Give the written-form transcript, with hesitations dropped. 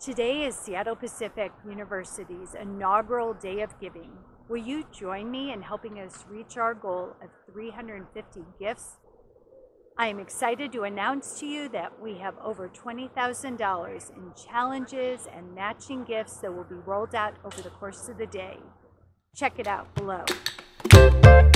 Today is Seattle Pacific University's inaugural Day of Giving. Will you join me in helping us reach our goal of 350 gifts? I am excited to announce to you that we have over $20,000 in challenges and matching gifts that will be rolled out over the course of the day. Check it out below.